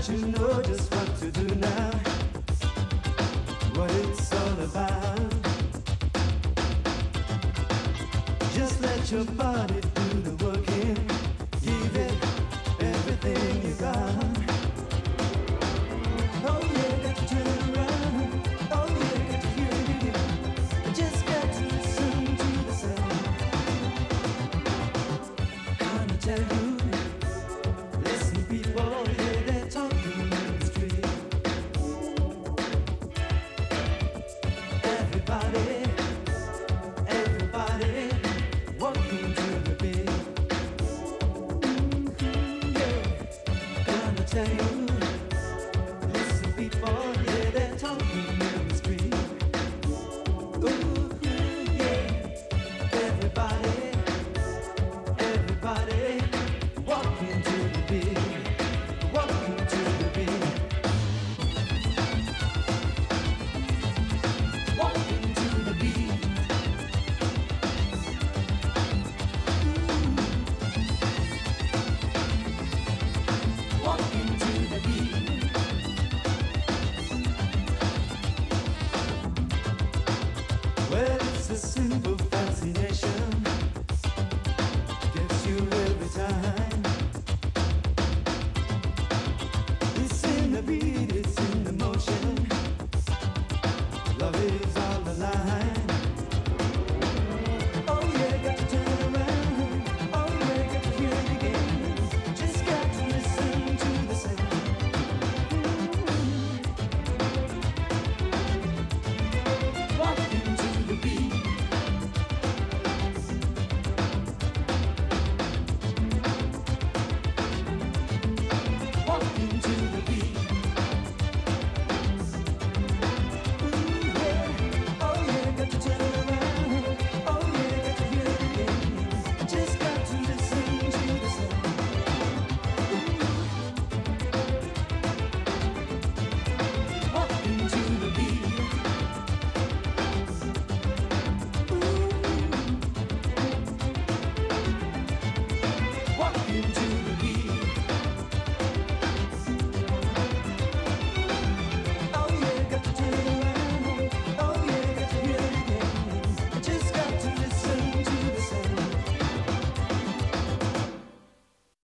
let you know just what to do now, what it's all about. Just let your body do the working, give it everything you got. Oh yeah, got to turn around. Oh yeah, got to hear it again. Just got to listen to the sound. Gonna tell you, listen people, yeah, they're talking in the street. Everybody, everybody walking to the beat. Yeah, gonna tell you.